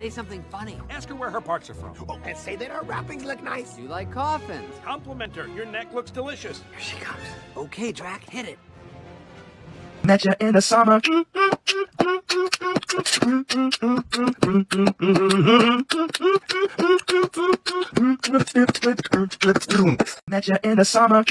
Say something funny. Ask her where her parts are from. Oh, and say that our wrappings look nice. You like coffins. Compliment her. Your neck looks delicious. Here she comes. Okay, Drac, hit it. Met ya in the summer. Met ya in the summer.